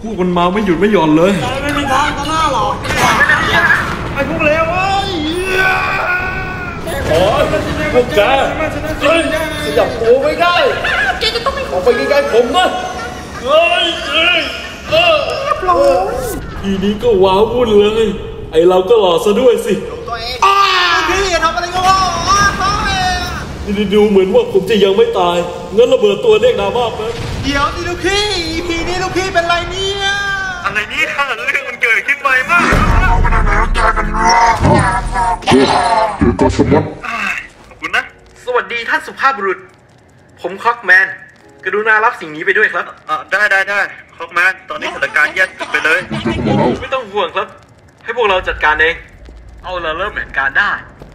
พวกมันมาไม่หยุดไม่หย่อนเลยไม่มีทางต่อหน้าหรอกไอ้พวกเลวโอ้ยพวกแกขยับตัวไม่ได้แกจะต้องออกไปไกลๆผมนะทีนี้ก็ว้าวุ่นเลยไอเราก็หล่อซะด้วยสิพี่ทำอะไรก็ว่านี่ดูเหมือนว่าผมจะยังไม่ตายงั้นระเบิดตัวเด็กดราม่าไปเดี๋ยวสิลูกพี่พีนี้ลูกพี่เป็นไรเนี่ยอะไรนี่ถ้าเรื่องมันเกิดขึ้นไวมากขอบคุณนะสวัสดีท่านสุภาพบุรุษผมคอกแมนกรุณารับสิ่งนี้ไปด้วยครับได้คอกแมนตอนนี้สถานการณ์แย่สุดไปเลยไม่ต้องห่วงครับให้พวกเราจัดการเองเอาเราเริ่มเหตุการณ์ได้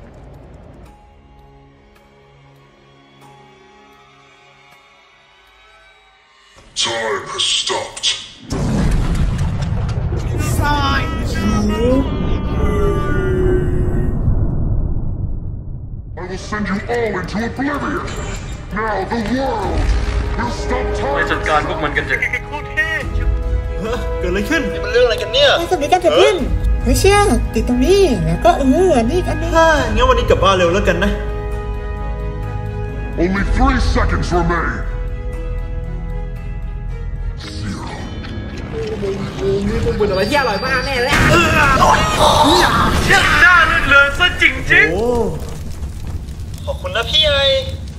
Time has stopped. Sign I will send you all into oblivion. Now the world will stop ไป time. จัดการพวกมันกันเถอะเกิดอะไรขึ้นมันเรื่องอะไรกันเนี่ยสวัสดีกันเถิดเพื่อนเฮ้ยเชี่ยติดตรงนี้แล้วก็นี่กันนี่งั้นวันนี้กลับบ้านเร็วแล้วกันนะ Only 3 seconds remain. นี่คงเป็นอะไรที่อร่อยมากแน่เลยหน้าเลือดเลยซะจริงขอบคุณนะพี่ไอ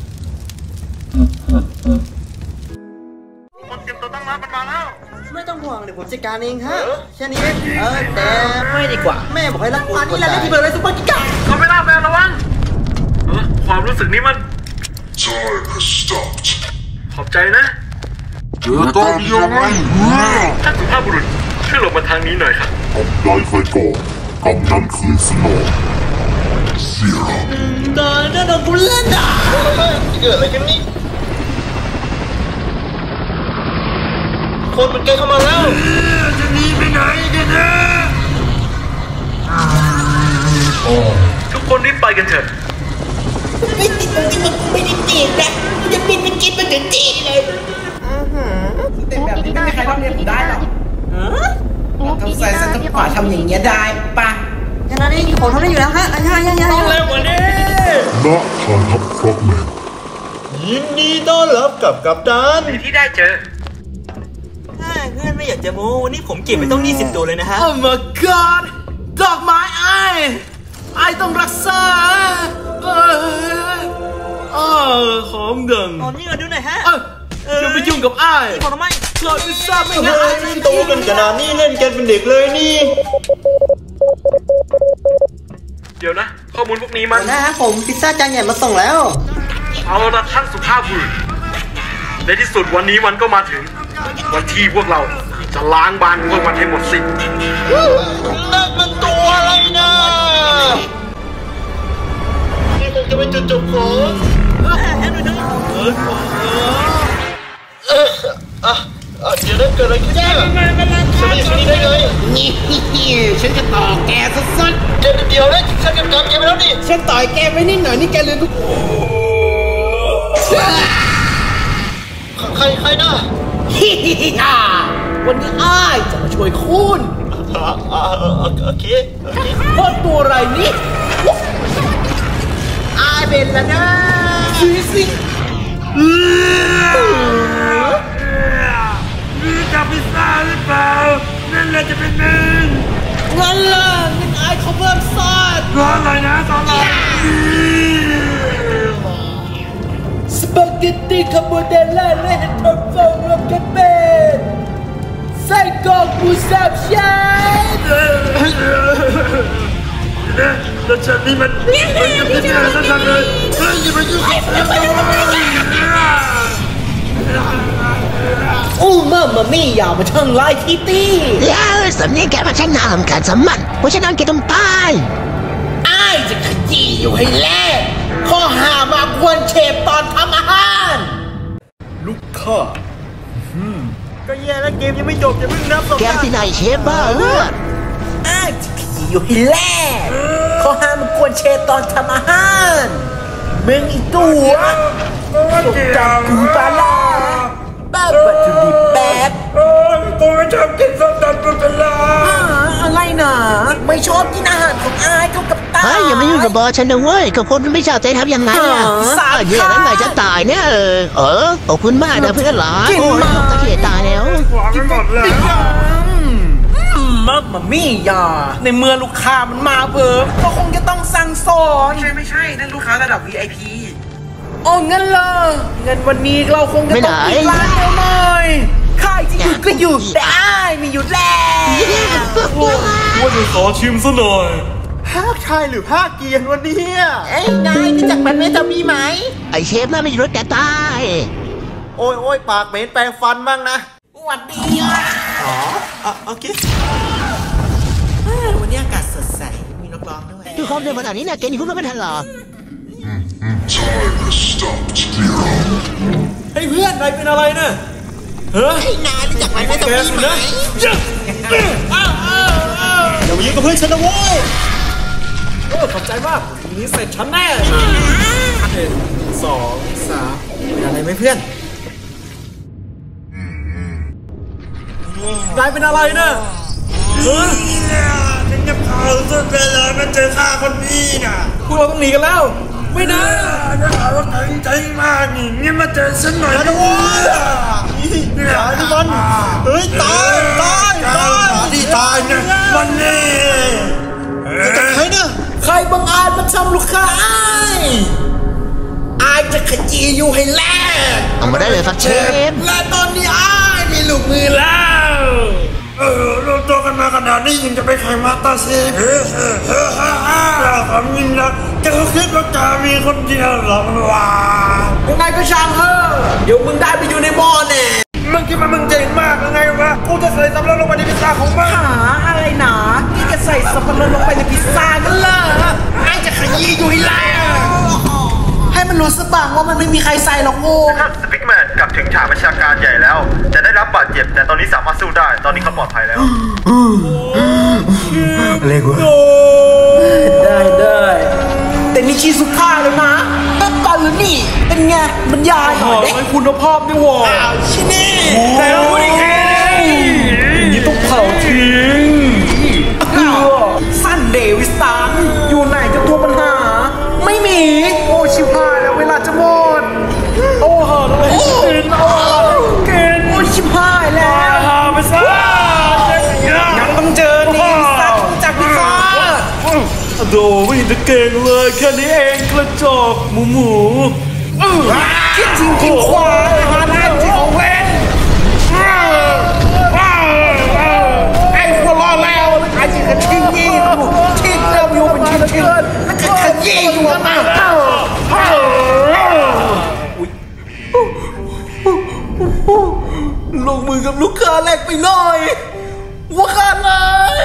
คนเตรียมตัวตั้งรับมันมาแล้วไม่ต้องห่วงเดี๋ยวผมจัดการเองฮะแค่นี้แต่ไม่ดีกว่าแม่บอกให้รักษาที่แล้วที่เบอร์อะไรซุปเปอร์กิกะเขาไม่ล่าแฟนระวังความรู้สึกนี้มัน Time has stopped. ขอบใจนะท่านสุภาพบุรุษช่วยหลบมาทางนี้หน่อยครับได้ไฟก่อนกำนันคืนสนองเสียตายน่าโดนกูเล่นอ่ะเกิดอะไรกันนี่คนมันใกล้เข้ามาแล้วจะหนีไปไหนกันนะทุกคนรีบไปกันเถอะไม่ติดตรงที่มันไม่ได้ตีนะมันจะบินไปกินมันถึงที่เลยแต่แบบนี้ไม่มีใครทำเรียนได้หรอกต้องใส่สติ๊กเกอร์ทำอย่างเงี้ยได้ปะขณะนี้มีของทำได้อยู่แล้วฮะต้องเร็วกว่านี้ณฐานทัพครอกแมนยินดีต้อนรับกับกัปตันที่ได้เจอเพื่อนไม่อยากจะโม้วันนี้ผมเก็บไปต้อง20ตัวเลยนะฮะ Oh my god ดอกไม้ไอต้องรักษาหอมดังนี่มาดูหน่อยฮะจะไปยุ่งกับไอ้ทำไมเราไม่ทราบไม่งั้นไอ้โตกันขนาดนี้เล่นกันเป็นเด็กเลยนี่เดี๋ยวนะข้อมูลพวกนี้มันนะผมพิซซ่าจานใหญ่มาส่งแล้วเอาละท่านสุภาพบุรุษในที่สุดวันนี้มันก็มาถึงวันที่พวกเราจะล้างบานพวกมันให้หมดสิ้นนั่นมันตัวอะไรนะนี่คงจะเป็นจุดจบของเดี๋ยวนั้นเกิดอะไรขึ้นเนี่ยฉันมาอยู่ที่นี่ได้ไงนี่ฉันจะต่อแกสักเดี๋ยวนะฉันกำกับแกไปแล้วนี่ฉันต่อยแกไปนิดหน่อยนี่แกเลยทุกใครนะวันนี้อ้ายจะมาช่วยคุณโอเคโคตรตัวอะไรนี่อ้ายเป็นแล้วนะชีสิจับพิซซ่าหรือเปล่านั่นแหละจะเป็นมึงนั่นล่ะนี่ไอ้เขาเพิ่มซอสร้อนเลยนะตอนนี้สปาเกตตี้คาโบนาร่าและเห็ดผักฟองรวมกันเป็นไส้กรอกหมูสับชั้นแล้วฉันนี่มันจะพิซซ่าสักครั้งเลยอย่ามายุ่งโอ้มามี่อย่ามาช่างไล่คิตตี้แล้วสำเนียงแกมาช่างน่ารำคาญสมันเพราะฉะนั้นแกต้องตายอ้ายจะขยี้อยู่ให้แลกข้อหามาควนเชฟตอนทำอาหารลูกค้าก็แย่แล้วเกมยังไม่จบอย่าเพิ่งนับแกที่ไหนเชฟบ้าเลือดอ้ายจะขยี้อยู่ให้แลกข้อหามากวนเชฟตอนทำอาหารมึงอีตัวสกจังกูปลาลาบ้าบัตรดิบแป๊บกูไม่ชอบกินไม่ชอบกินอาหารของอายเขากับตาอย่ามายุ่งกับบอฉันนะเว้ยกับคนไม่ชอบใจทำยังไงอ่ะแย่แล้วไงจะตายเนี่ยขอบคุณมากนะเพื่อนหลานโอ้ยตะเกียตายแล้วกินหมดแล้วมัมมี่อย่าในเมื่อลูกค้ามันมาเพิ่มก็คงจะต้องสั่งสอนไม่ใช่นั่นลูกค้าระดับ VIP โอ้เงินเลยเงินวันนี้เราคงจะต้องปิดร้านเราหน่อยค่ายจะหยุดก็หยุดได้ไม่หยุดแล้วว่าจะขอชิมซะหน่อยภาคไทยหรือภาคเกียนวันนี้นายรู้จักมันไหมจะมีไหมไอเชฟน่าไม่รู้แกตายโอ้ยปากเหม็นแปรงฟันบ้างนะหวัดดีโอเควันนี้อากาศสดใสมีนักร้องด้วยดูความเร็วขนาดนี้นะเกณฑ์พูดไม่ทันหรอ Time has stopped, Nero. เฮ้ยเพื่อนนายเป็นอะไรเนี่ยไอ้นายรู้จักมันไหมจะมีไหมอย่ามายุ่งกับเพื่อนฉันนะโว้ยขอบใจมากทีนี้เสร็จฉันแน่1 2 3เป็นอะไรไหมเพื่อนนายเป็นอะไรเนี่ยฉันจะพาสุดเลยมาเจอข้าคนนี้นะพวกเราต้องหนีกันแล้วไม่นะจะหาว่าตั้งใจมากนี่มาเจอฉันหน่อยนะโว้ยอย่าดิมันเฮ้ยตายที่ตายเนี่ยวันนี้จะใครเนี่ยใครบังอาจมาทำลูกค้าอายจะขยี้อยู่ให้แลกเอามาได้เลยครับเชฟและตอนนี้อายมีลูกมือแล้วเราโตกันมาขนาดนี้ยังจะไปแข่งมาสเตอร์เชฟความจริงนะแกก็คิดว่าแกมีคนเดียวหรอวะยังไงก็ช่างเถอะเดี๋ยวมึงได้ไปอยู่ในหม้อแน่มึงคิดว่ามึงเจ๋งมากยังไงวะกูจะใส่สับปะรดลงไปในพิซซ่าของมึงอะไรหนาที่จะใส่สับปะรดลงไปในพิซซ่ากันเลยไอ้จะขยี้อยู่ให้แล้วให้มันรู้สึกบ้างว่ามันไม่มีใครใส่หรอกโง่ท่านสปิกแมนกลับถึงฉากประชาการใหญ่แล้วจะได้รับบาดเจ็บแต่ตอนนี้สามารถสู้ได้ตอนนี้เขาปลอดภัยแล้วอะไรกูได้แต่นี่ชีสุภาพเลยนะก็ก่อนหรือนี่เป็นไงบรรยายหน่อยให้คุณภาพนี่วะชินี่แต่ไม่ได้แค่นี่ต้องเผาทิ้งซันเดวิสตันอยู่ไหนกับตัวปัญหาไม่มีโอชิพายแล้วเวลาจะหมดโอ้หาอะไรกินโอชิพายแล้วหาไปซะยังต้องเจอนี่สัตว์จากพิซซ่าโดไม่เห็นจะเก่งเลยแค่นี้เองกระจอกหมูคิดจริงกินควายหาได้จริงของเว้นไอ้หัวล้อแล้วไอ้จิกระทิ้งยี่ทิ้งเร็วอยู่เป็นชิ้นแล้วก็ขยี้อยู่มาลงมือกับลูกค้าแรกไปหน่อยหัวขาดเลย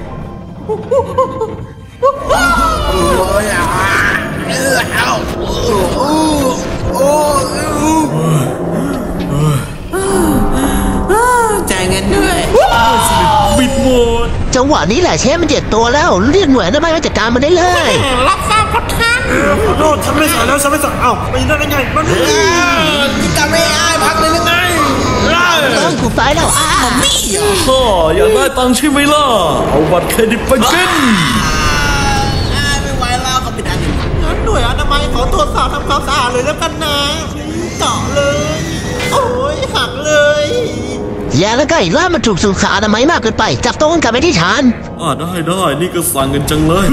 จ่ายเงินด้วยบิดหมดจังหวะนี้แหละเชฟมันเจ็บตัวแล้วเรียกหน่วยได้ไหมว่าจัดการมันได้เลยรับทราบครับท่านขอโทษฉันไม่สั่งแล้วฉันไม่สั่งไปได้ยังไงมันจะไม่อายพักเลยยังไงต้องกูไปแล้วอยากได้ตังค์ใช่ไหมล่ะเอาบัตรเครดิตไปกินไม่ไหวแล้วก็ไม่ได้งั้นหน่วยอนามัยขอตรวจสอบทำความสะอาดเลยแล้วกันนะเจาะเลยโอ้ยหักเลยอย่าแล้วก็อีกล่ามันถูกสุขอนามัยมากเกินไปจับตัวกันกลับไปที่ฐานได้นี่ก็สั่งกันจังเลย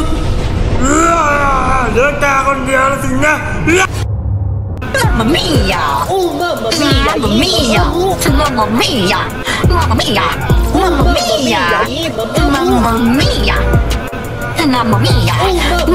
เหลือแกคนเดียวแล้วสินะ Mamma mia! Mamma mia! Mamma mia! Mamma mia! Mamma mia! Mamma mia! Mamma mia! Mamma mia!